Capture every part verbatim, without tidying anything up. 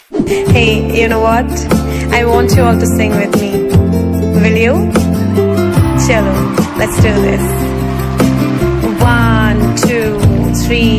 Hey, you know what? I want you all to sing with me. Will you? Chalo, let's do this. One, two, three.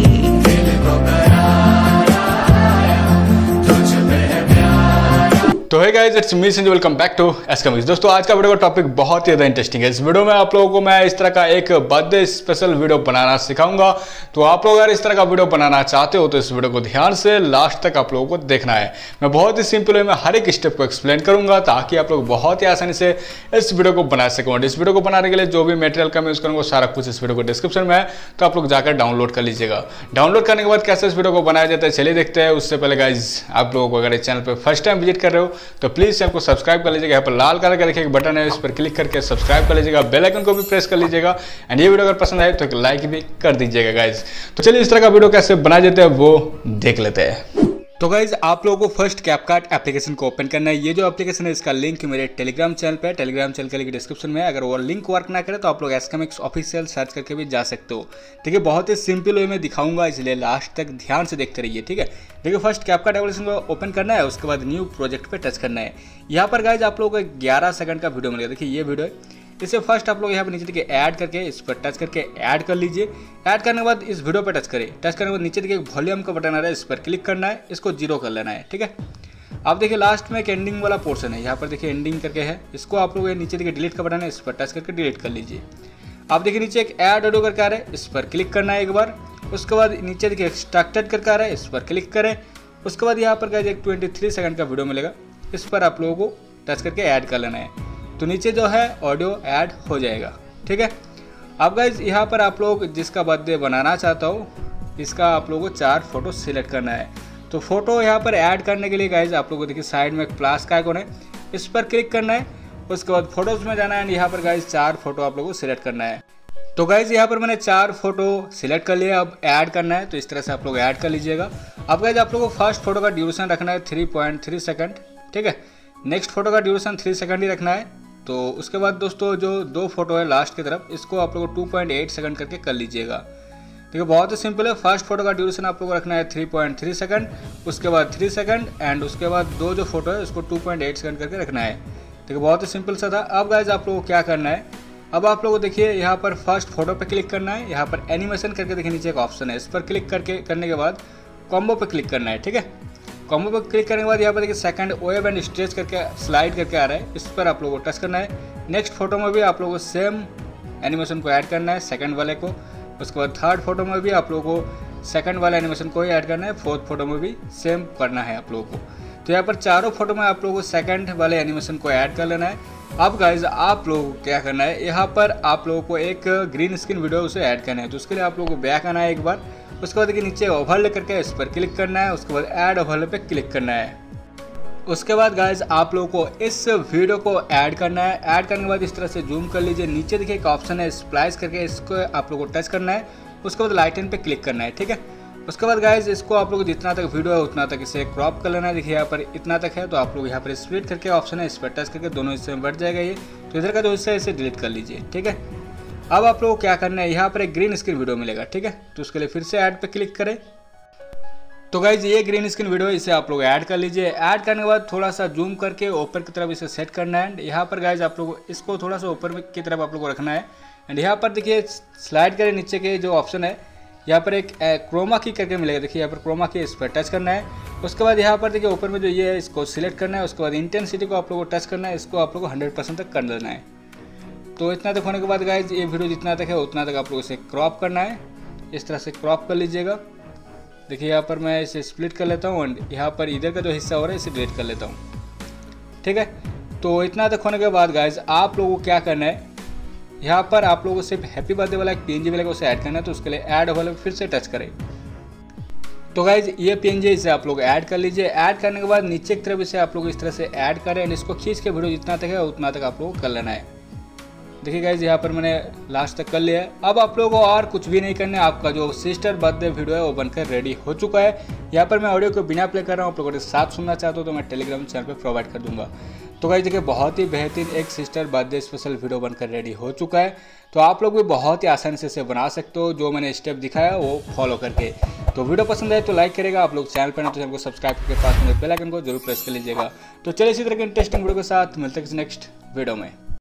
तो है guys, it's me Sanjay, welcome back to एस्कमिक्स। दोस्तों आज का video का topic बहुत ही ज़्यादा interesting है। इस वीडियो में आप लोगों को मैं इस तरह का एक बर्थडे स्पेशल वीडियो बनाना सिखाऊंगा। तो आप लोग अगर इस तरह का वीडियो बनाना चाहते हो तो इस वीडियो को ध्यान से लास्ट तक आप लोगों को देखना है। मैं बहुत ही सिंपल वे में हर एक स्टेप को एक्सप्लेन करूंगा ताकि आप लोग बहुत ही आसानी से इस वीडियो को बना सकें। इस वीडियो को बनाने के लिए जो भी मटेरियल का मैं यूज़ करूँगा सारा कुछ इस वीडियो को डिस्क्रिप्शन में है, तो आप लोग जाकर डाउनलोड कर लीजिएगा। डाउनलोड करने के बाद कैसे इस वीडियो को बनाया जाता है चलिए देखते हैं। उससे पहले गाइज आप लोगों को अगर इस चैनल पर फर्स्ट टाइम विजिट कर रहे हो तो प्लीज़ को सब्सक्राइब कर लीजिएगा। यहाँ पर लाल कलर का देखिए एक बटन है, इस पर क्लिक करके सब्सक्राइब कर लीजिएगा। बेल आइकन को भी प्रेस कर लीजिएगा एंड ये वीडियो अगर पसंद आए तो एक लाइक भी कर दीजिएगा गाइज। तो चलिए इस तरह का वीडियो कैसे बनाया जाता है वो देख लेते हैं। तो गाइज आप लोगों को फर्स्ट कैपकट एप्लीकेशन को ओपन करना है। ये जो एप्लीकेशन है इसका लिंक मेरे टेलीग्राम चैनल पे है, टेलीग्राम चैनल का लिंक डिस्क्रिप्शन में है। अगर वो लिंक वर्क ना करे तो आप लोग एस्कमिक्स ऑफिशियल सर्च करके भी जा सकते हो। ठीक है, बहुत ही सिंपल वे में दिखाऊंगा, इसलिए लास्ट तक ध्यान से देखते रहिए। ठीक है, देखिए फर्स्ट कैपकट एप्लीकेशन को ओपन करना है, उसके बाद न्यू प्रोजेक्ट पे टच करना है। यहाँ पर गाइज आप लोगों को ग्यारह सेकंड का वीडियो मिलेगा। देखिए ये वीडियो है, इसे फर्स्ट आप लोग यहाँ पर नीचे देखिए ऐड करके इस पर टच करके ऐड कर लीजिए। ऐड करने के बाद इस वीडियो पर टच करें। टच करने के बाद नीचे देखिए एक वॉल्यूम का बटन आ रहा है, इस पर क्लिक करना है, इसको जीरो कर लेना है। ठीक है, आप देखिए लास्ट में एक एंडिंग वाला पोर्शन है, यहाँ पर देखिए एंडिंग करके है, इसको आप लोग नीचे देखिए डिलीट का बटन है, इस पर टच करके डिलीट कर लीजिए। आप देखिए नीचे एक ऐड ऑडियो करके आ रहा है, इस पर क्लिक करना है एक बार। उसके बाद नीचे देखिए एक्सट्रैक्टेड करके आ रहा है, इस पर क्लिक करें। उसके बाद यहाँ पर गाइस एक तेईस सेकंड का वीडियो मिलेगा, इस पर आप लोगों को टच करके ऐड कर लेना है। तो नीचे जो है ऑडियो ऐड हो जाएगा। ठीक है, अब गाइज यहाँ पर आप लोग जिसका बर्थडे बनाना चाहता हो इसका आप लोगों को चार फोटो सिलेक्ट करना है। तो फोटो यहाँ पर ऐड करने के लिए गाइज आप लोगों को देखिए साइड में एक प्लस का आइकॉन है, इस पर क्लिक करना है। उसके बाद फोटोज में जाना है, यहाँ पर गाइज चार फोटो आप लोगों को सिलेक्ट करना है। तो गाइज यहाँ पर मैंने चार फोटो सिलेक्ट कर लिया, अब ऐड करना है, तो इस तरह से आप लोग ऐड कर लीजिएगा। अब गाइज आप लोगों को फर्स्ट फोटो का ड्यूरेशन रखना है थ्री पॉइंट थ्री सेकंड। ठीक है, नेक्स्ट फोटो का ड्यूरेशन थ्री सेकंड ही रखना है। तो उसके बाद दोस्तों जो दो फोटो है लास्ट की तरफ, इसको आप लोग टू पॉइंट एट सेकंड करके कर लीजिएगा। ठीक है, बहुत ही सिंपल है। फर्स्ट फोटो का ड्यूरेशन आप लोग को रखना है थ्री पॉइंट थ्री सेकंड, उसके बाद थ्री सेकंड एंड उसके बाद दो जो फोटो है उसको टू पॉइंट एट सेकंड करके रखना है। ठीक है, बहुत ही सिंपल सा था। अब गाइज आप लोगों को क्या करना है, अब आप लोगों को देखिए यहाँ पर फर्स्ट फोटो पे क्लिक करना है, यहाँ पर एनिमेशन करके देखिए नीचे एक ऑप्शन है, इस पर क्लिक करके करने के बाद कॉम्बो पे क्लिक करना है। ठीक है, कॉम्बो पर क्लिक करने के बाद यहाँ पर देखिए सेकंड वेव एंड स्ट्रेच करके स्लाइड करके आ रहा है, इस पर आप लोगों को टच करना है। नेक्स्ट फोटो में भी आप लोगों को सेम एनिमेशन को ऐड करना है, सेकंड वाले को। उसके बाद थर्ड फोटो में भी आप लोगों को सेकंड वाले एनिमेशन को ही ऐड करना है, फोर्थ फोटो में भी सेम करना है आप लोगों को। तो यहाँ पर चारों फोटो में आप लोगों को सेकंड वाले एनिमेशन को ऐड कर लेना है। अब गाइज आप लोगों को क्या करना है, यहाँ पर आप लोगों को एक ग्रीन स्क्रीन वीडियो उसे ऐड करना है। तो उसके लिए आप लोगों को बैक आना है एक बार। उसके बाद देखिए नीचे ओवरले करके इस पर क्लिक करना है, उसके बाद ऐड ओवरले पे क्लिक करना है। उसके बाद गाइज आप लोगों को इस वीडियो को ऐड करना है। ऐड करने के बाद इस तरह से जूम कर लीजिए, नीचे देखिए एक ऑप्शन है स्प्लाइस करके, इसको आप लोगों को टच करना है। उसके बाद लाइटन पे क्लिक करना है। ठीक है, उसके बाद गाइज इसको आप लोग जितना तक वीडियो है उतना तक इसे क्रॉप कर लेना है। देखिए यहाँ पर इतना तक है, तो आप लोग यहाँ पर स्प्लिट करके ऑप्शन है, इस पर टच करके दोनों हिस्से में बढ़ जाएगा ये। तो इधर का जो हिस्सा है इसे डिलीट कर लीजिए। ठीक है, अब आप लोगों को क्या करना है, यहाँ पर एक ग्रीन स्क्रीन वीडियो मिलेगा। ठीक है, तो उसके लिए फिर से ऐड पे क्लिक करें। तो गाइज ये ग्रीन स्क्रीन वीडियो है, इसे आप लोग ऐड कर लीजिए। ऐड करने के बाद थोड़ा सा जूम करके ऊपर की तरफ इसे सेट करना है। यहाँ पर गाइज आप लोग इसको थोड़ा सा ऊपर की तरफ आप लोग को रखना है। एंड यहाँ पर देखिए स्लाइड करें, नीचे के जो ऑप्शन है यहाँ पर एक क्रोमा की करके मिलेगा। देखिए यहाँ पर क्रोमा की, इस पर टच करना है। उसके बाद यहाँ पर देखिए ऊपर में जो ये है इसको सिलेक्ट करना है। उसके बाद इंटेंसिटी को आप लोग को टच करना है, इसको आप लोग को हंड्रेड परसेंट तक कर देना है। तो इतना तक होने के बाद गाइज ये वीडियो जितना तक है उतना तक आप लोग इसे क्रॉप करना है। इस तरह से क्रॉप कर लीजिएगा। देखिए यहाँ पर मैं इसे स्प्लिट कर लेता हूँ एंड यहाँ पर इधर का जो हिस्सा हो रहा है इसे डिलीट कर लेता हूँ। ठीक है, तो इतना तक होने के बाद गाइज आप लोगों को क्या करना है, यहाँ पर आप लोगों को सिर्फ हैप्पी बर्थडे वाला एक पीएनजी मिलेगा, उसे ऐड करना है। तो उसके लिए ऐड वाले फिर से टच करें। तो गाइज ये पीएनजी इसे आप लोग ऐड कर लीजिए। ऐड करने के बाद नीचे की तरफ इसे आप लोग इस तरह से ऐड करें एंड इसको खींच के वीडियो जितना तक है उतना तक आप लोगों को कर लेना है। देखिए गाइज यहाँ पर मैंने लास्ट तक कर लिया है। अब आप लोगों को और कुछ भी नहीं करना है, आपका जो सिस्टर बर्थडे वीडियो है वो बनकर रेडी हो चुका है। यहाँ पर मैं ऑडियो को बिना प्ले कर रहा हूँ, आप लोगों के साथ सुनना चाहते हो तो मैं टेलीग्राम चैनल पे प्रोवाइड कर दूंगा। तो गाइस देखिए बहुत ही बेहतरीन एक सिस्टर बर्थडे स्पेशल वीडियो बनकर रेडी हो चुका है। तो आप लोग भी बहुत ही आसानी से इसे बना सकते हो, जो मैंने स्टेप दिखाया वो फॉलो करके। तो वीडियो पसंद आए तो लाइक करेगा, आप लोग चैनल पर हैं तो चैनल को सब्सक्राइब करके पास में बेल आइकन को जरूर प्रेस कर लीजिएगा। तो चलिए इसी तरह के इंटरेस्टिंग वीडियो के साथ मिलते हैं नेक्स्ट वीडियो में।